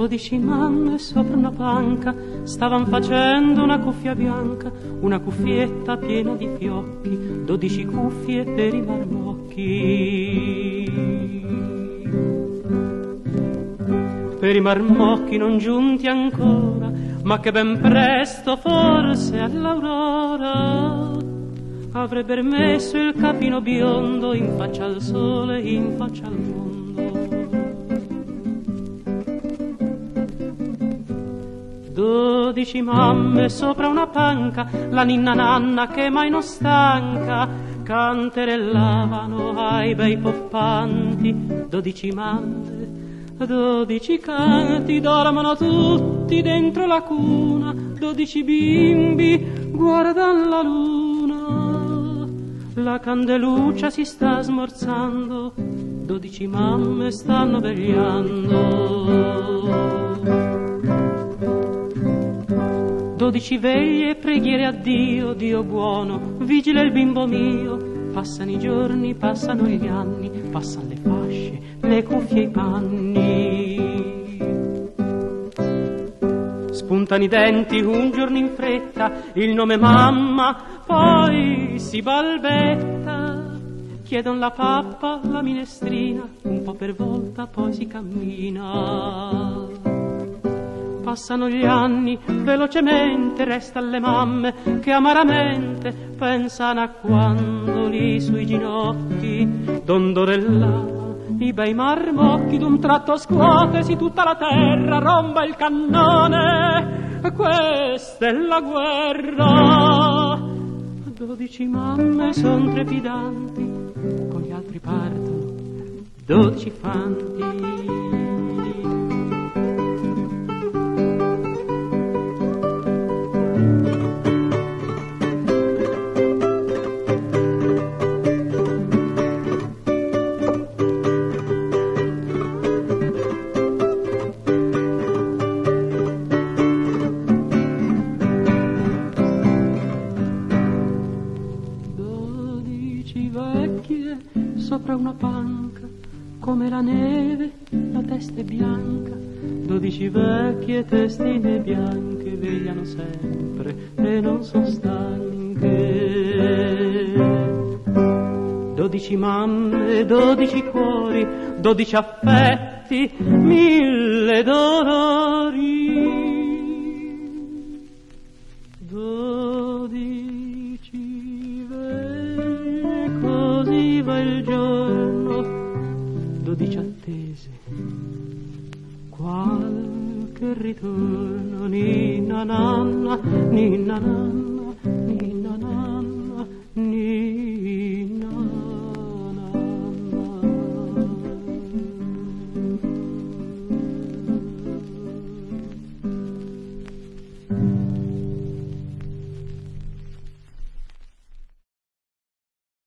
12 mamme sopra una panca stavan facendo una cuffia bianca, una cuffietta piena di fiocchi, 12 cuffie per i marmocchi. Per i marmocchi non giunti ancora, ma che ben presto, forse all'aurora, avrebbero messo il capino biondo in faccia al sole, in faccia al mondo. 12 mamme sopra una panca, la ninna nanna che mai non stanca, canterellavano ai bei poppanti. 12 mamme, 12 canti, dormono tutti dentro la cuna. 12 bimbi guardan la luna, la candeluccia si sta smorzando, 12 mamme stanno vegliando. 12 veglie e preghiere a Dio, Dio buono, vigila il bimbo mio. Passano i giorni, passano gli anni, passano le fasce, le cuffie e i panni. Spuntano i denti un giorno in fretta, il nome mamma, poi si balbetta. Chiedono la pappa, la minestrina, un po' per volta, poi si cammina. Passano gli anni, velocemente restano le mamme che amaramente pensano a quando lì sui ginocchi dondorellavano i bei marmocchi. D'un tratto scuotesi tutta la terra, romba il cannone, questa è la guerra. 12 mamme son trepidanti, con gli altri partono 12 fanti. 12 vecchie sopra una panca, come la neve la testa è bianca. 12 vecchie testine bianche vegliano sempre e non son stanche. 12 mamme, 12 cuori, 12 affetti, 1000 dolori. 12 veglie, così va il giorno. 12 attese, qualche ritorno. Ninna nanna, ninna nanna.